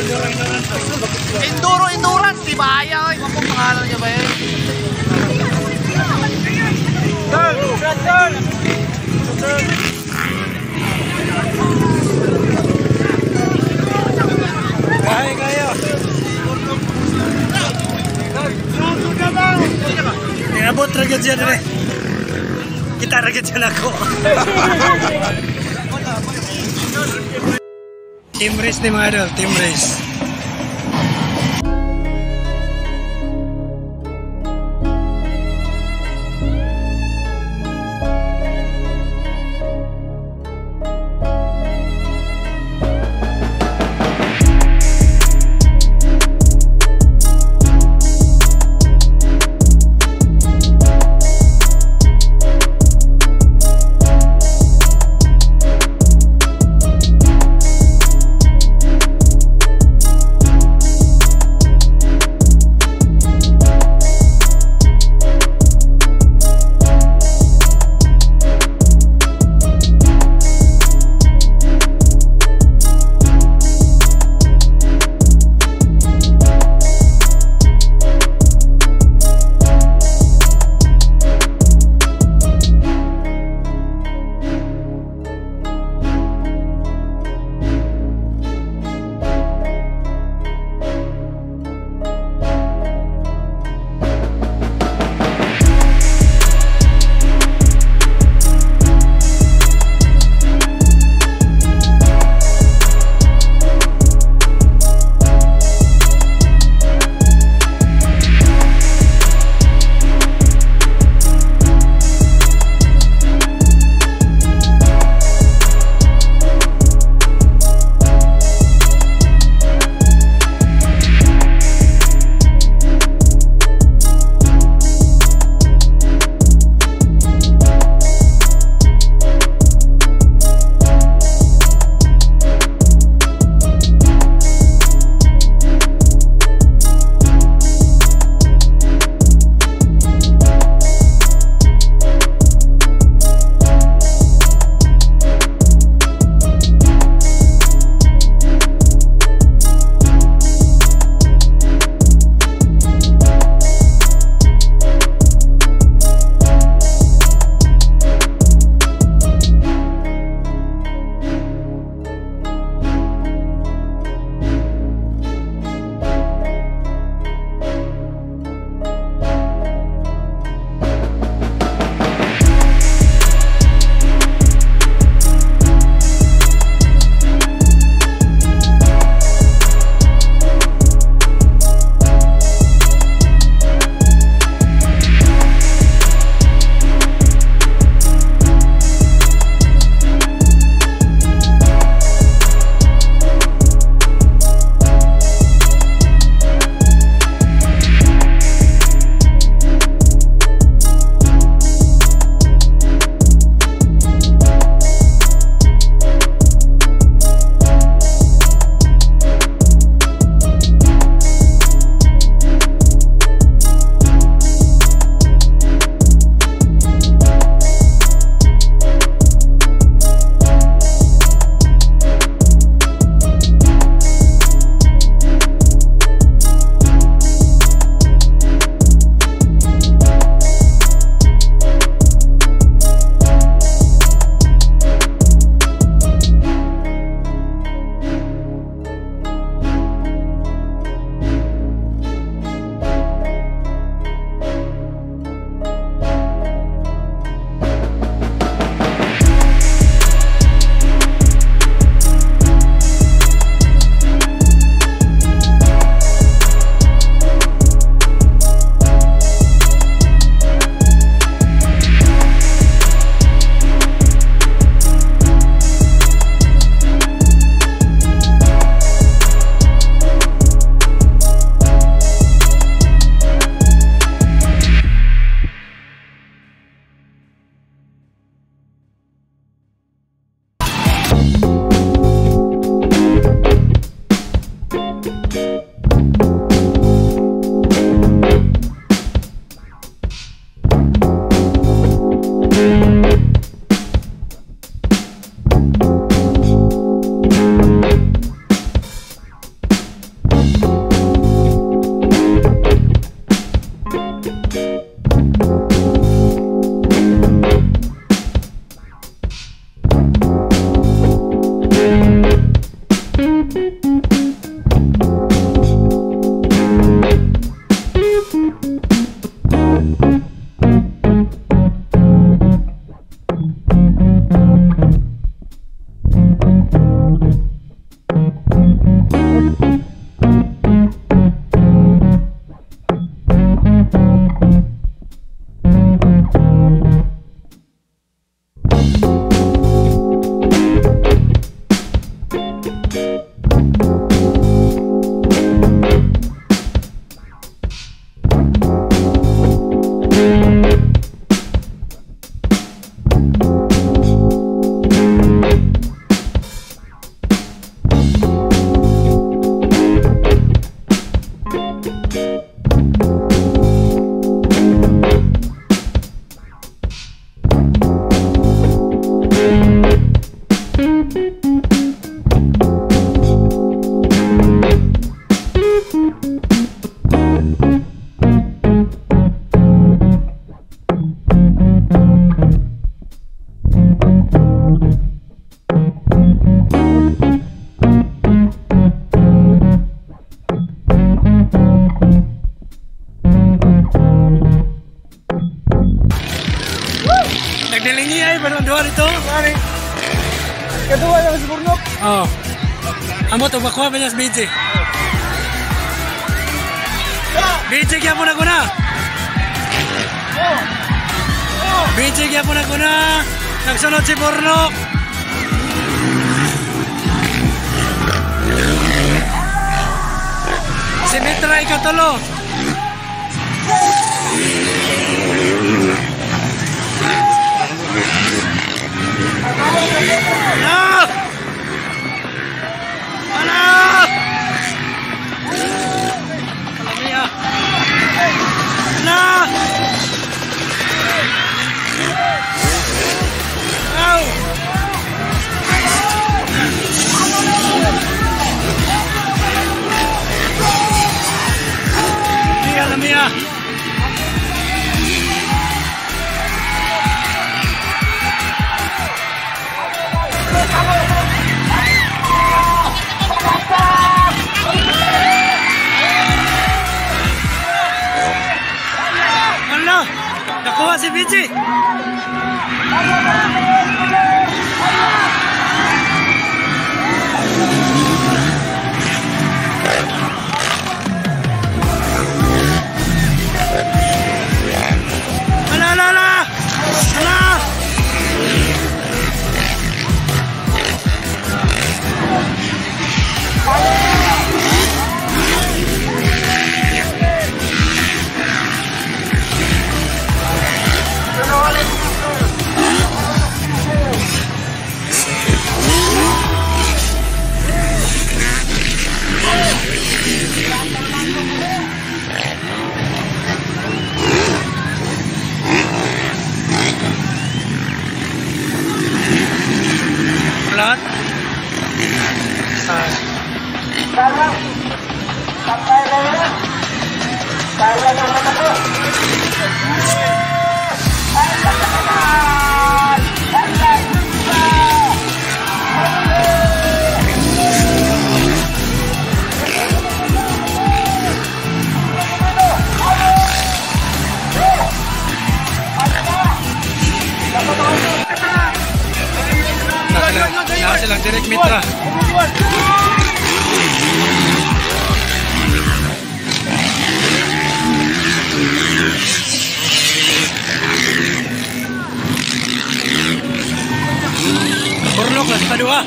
Endurance, di ba? Ayaw, iba pong pangalan niya ba eh? Turn! Kaya. Tinabot ragad siya rin. Kita ragad siya na ako. Team race ni mga idol, team race. ay berdoa dito. Mari. Kedua yang si Burnok. Oh. Amo to bakuha pa niya sa BJ. BJ kaya po na kuna. BJ kaya po na kuna. Nagsunod si Burnok. Si Mitra ikatulo. Anak! Anak! Alamiya! Anak! Ow! Di alamiya! Ano? Nakuha si Vici. Ala! Lahat? Silang Direk Mitra. Burnok lah kedua.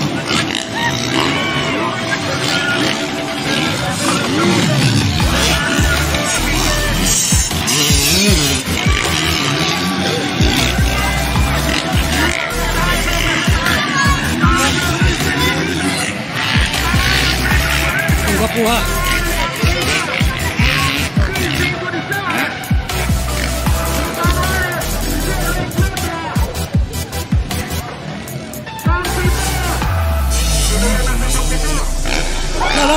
Kuha. Lalo.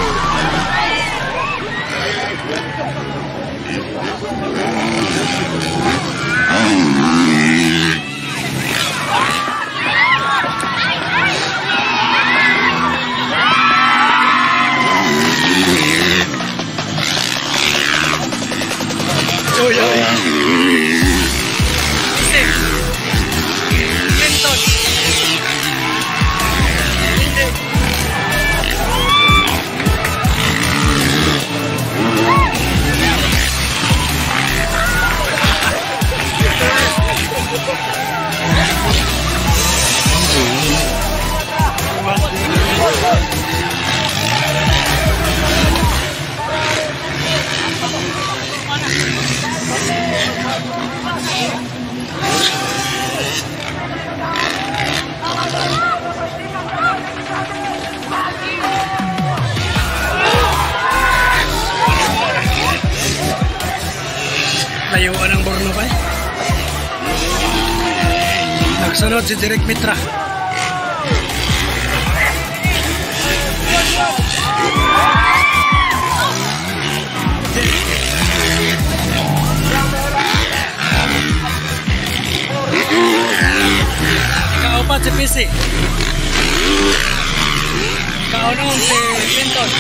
Layuan ang Burnok ay. Nagsunod si Direk Mitra. Kaupat si PC. Kaunong si Clinton.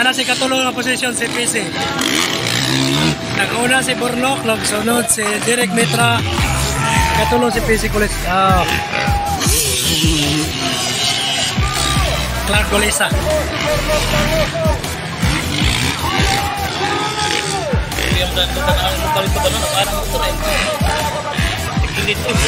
na si katulong na posisyon si PC. Nag-una si Burnok, nagsunod si Derek Mitra, katulong si PC Kulis. Clark Golesa. Yang dan kali itu kan anak motor ya. Gilid tuh.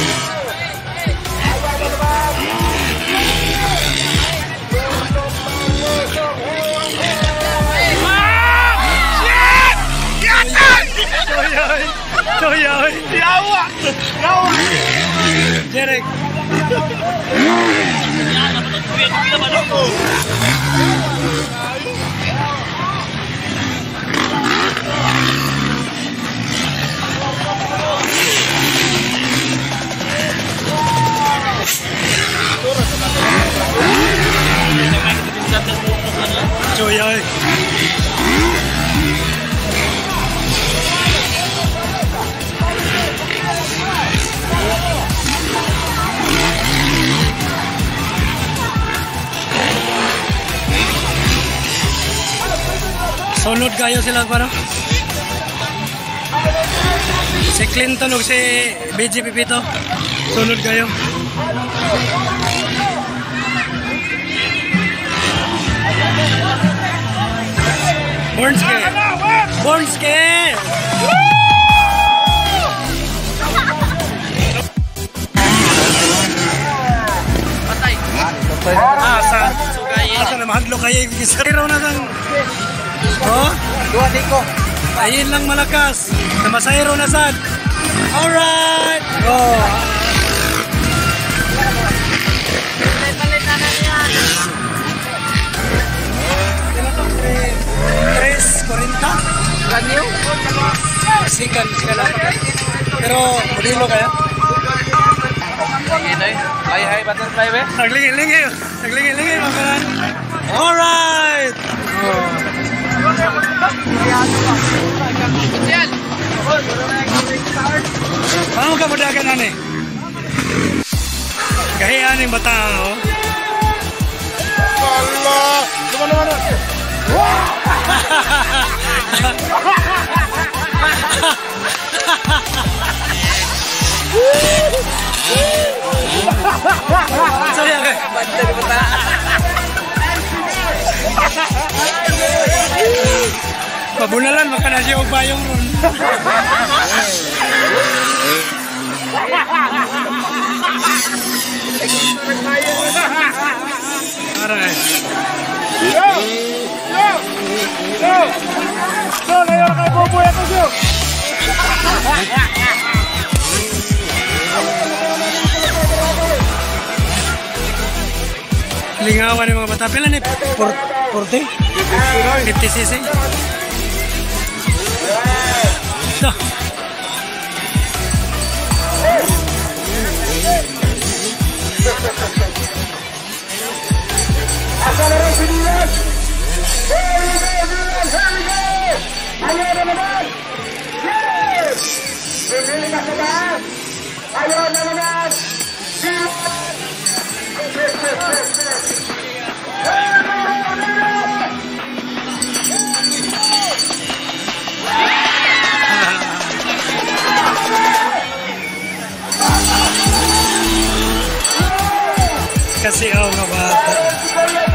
Toyoy. Yawa. Derek. Toyoy. Sunod kayo sila para si Clinton o si BG Pipito. Sunod kayo. Bornske. Bornske. Patay. Asa na mahadlo kayo. Kisaraw na kang oh? Dua tiko. Ayun lang malakas. Namasayro na sad. Alright. Go. Palit-palit na yan. 3.40. Ganyo? Sikan lang. Pero modelo kaya? Ito eh. Hay butterfly be. Naglingin-lingin. Naglingin-lingin makaran. Alright. Oh. Yan. Paano ka madagan ani? Kahiyaan yung batang oh. Allah. Mana-mana. Saya ke? Pabunalan maka na siya og bayong ron. Aray. No, layor kay Bobo ya to. Lingawan ng mga bata. Pila ni 40? 50cc? Ito. Kasi nga bata.